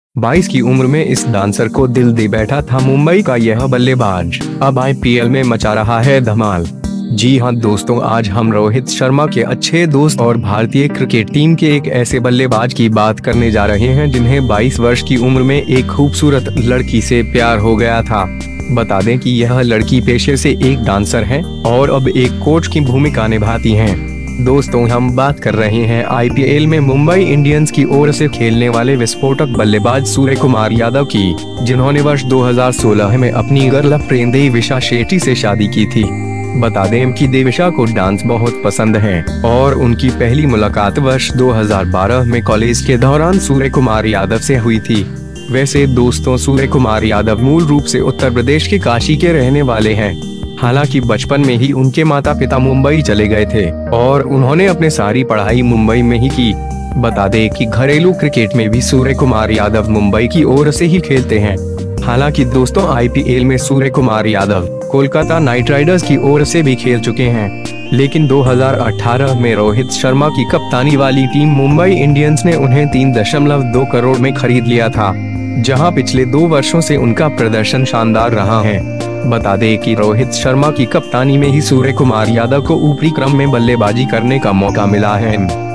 22 की उम्र में इस डांसर को दिल दे बैठा था मुंबई का यह बल्लेबाज अब आईपीएल में मचा रहा है धमाल। जी हां दोस्तों, आज हम रोहित शर्मा के अच्छे दोस्त और भारतीय क्रिकेट टीम के एक ऐसे बल्लेबाज की बात करने जा रहे हैं जिन्हें 22 वर्ष की उम्र में एक खूबसूरत लड़की से प्यार हो गया था। बता दें कि यह लड़की पेशे से एक डांसर है और अब एक कोच की भूमिका निभाती हैं। दोस्तों, हम बात कर रहे हैं आईपीएल में मुंबई इंडियंस की ओर से खेलने वाले विस्फोटक बल्लेबाज सूर्य कुमार यादव की, जिन्होंने वर्ष 2016 में अपनी गर्लफ्रेंड देविशा शेट्टी से शादी की थी। बता दें कि देविशा को डांस बहुत पसंद है और उनकी पहली मुलाकात वर्ष 2012 में कॉलेज के दौरान सूर्य कुमार यादव से हुई थी। वैसे दोस्तों, सूर्य कुमार यादव मूल रूप से उत्तर प्रदेश के काशी के रहने वाले हैं। हालांकि बचपन में ही उनके माता पिता मुंबई चले गए थे और उन्होंने अपनी सारी पढ़ाई मुंबई में ही की। बता दें कि घरेलू क्रिकेट में भी सूर्य कुमार यादव मुंबई की ओर से ही खेलते हैं। हालांकि दोस्तों, आईपीएल में सूर्य कुमार यादव कोलकाता नाइट राइडर्स की ओर से भी खेल चुके हैं, लेकिन 2018 में रोहित शर्मा की कप्तानी वाली टीम मुंबई इंडियंस ने उन्हें 3.2 करोड़ में खरीद लिया था, जहां पिछले 2 वर्षों से उनका प्रदर्शन शानदार रहा है। बता दें कि रोहित शर्मा की कप्तानी में ही सूर्य कुमार यादव को ऊपरी क्रम में बल्लेबाजी करने का मौका मिला है।